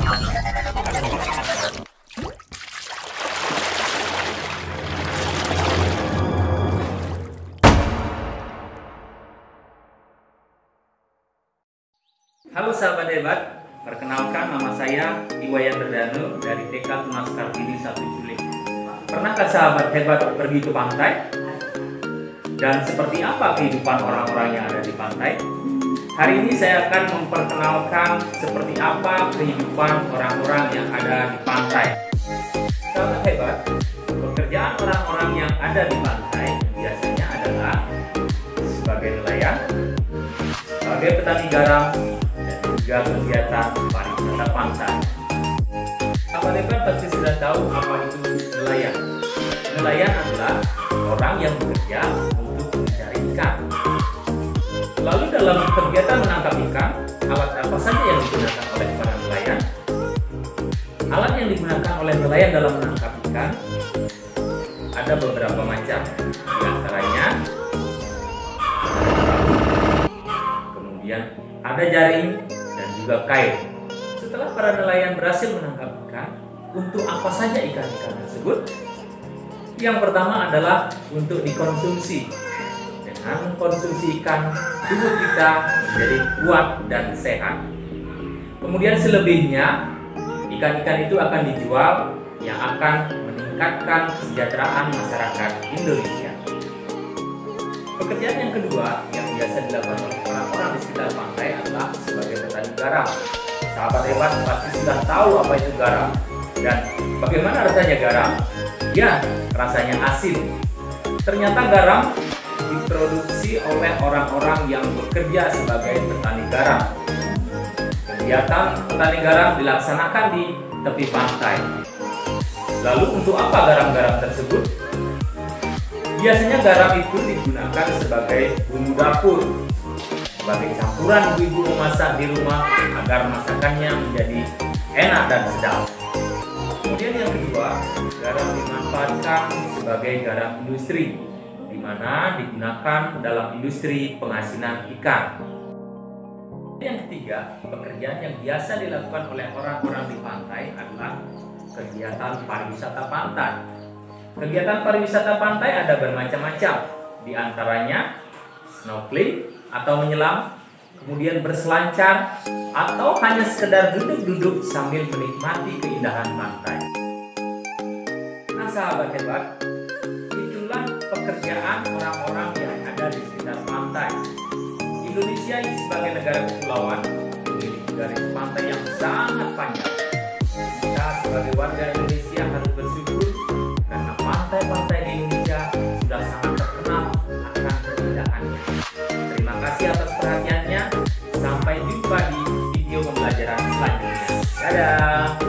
Halo sahabat hebat, perkenalkan nama saya Iwayan Redanu dari TK Tunas Kartini 1 Juli. Pernahkah sahabat hebat pergi ke pantai? Dan seperti apa kehidupan orang-orang yang ada di pantai? Hari ini saya akan memperkenalkan seperti apa kehidupan orang-orang yang ada di pantai. Sahabat hebat, pekerjaan orang-orang yang ada di pantai biasanya adalah sebagai nelayan, sebagai petani garam, juga kegiatan pariwisata pantai. Sahabat hebat pasti sudah tahu apa itu nelayan. Nelayan adalah orang yang bekerja untuk mencari ikan. Lalu dalam kegiatan menangkap ikan, alat apa saja yang digunakan oleh para nelayan? Alat yang digunakan oleh nelayan dalam menangkap ikan ada beberapa macam. Di antaranya, kemudian ada jaring dan juga kail. Setelah para nelayan berhasil menangkap ikan, untuk apa saja ikan-ikan tersebut? Yang pertama adalah untuk dikonsumsi. Dengan mengkonsumsi ikan, tubuh kita menjadi kuat dan sehat. Kemudian selebihnya, ikan-ikan itu akan dijual yang akan meningkatkan kesejahteraan masyarakat Indonesia. Pekerjaan yang kedua yang biasa dilakukan oleh orang-orang di sekitar pantai adalah sebagai petani garam. Sahabat hebat pasti sudah tahu apa itu garam dan bagaimana rasanya garam. Ya, rasanya asin. Ternyata garam diproduksi oleh orang-orang yang bekerja sebagai petani garam. Kegiatan petani garam dilaksanakan di tepi pantai. Lalu untuk apa garam-garam tersebut? Biasanya garam itu digunakan sebagai bumbu dapur, sebagai campuran ibu-ibu memasak di rumah agar masakannya menjadi enak dan sedap. Kemudian yang kedua, garam dimanfaatkan sebagai garam industri, di mana digunakan dalam industri pengasinan ikan. Yang ketiga, pekerjaan yang biasa dilakukan oleh orang-orang di pantai adalah kegiatan pariwisata pantai. Kegiatan pariwisata pantai ada bermacam-macam, di antaranya snorkeling atau menyelam, kemudian berselancar, atau hanya sekedar duduk-duduk sambil menikmati keindahan pantai. Nah sahabat hebat, itulah pekerjaan orang-orang yang ada di sekitar pantai. Indonesia ini sebagai negara kepulauan memiliki garis pantai yang sangat panjang. Kita sebagai warga Indonesia harus bersyukur karena pantai-pantai di Indonesia sudah sangat terkenal akan keindahannya. Terima kasih atas perhatiannya. Sampai jumpa di video pembelajaran selanjutnya. Dadah!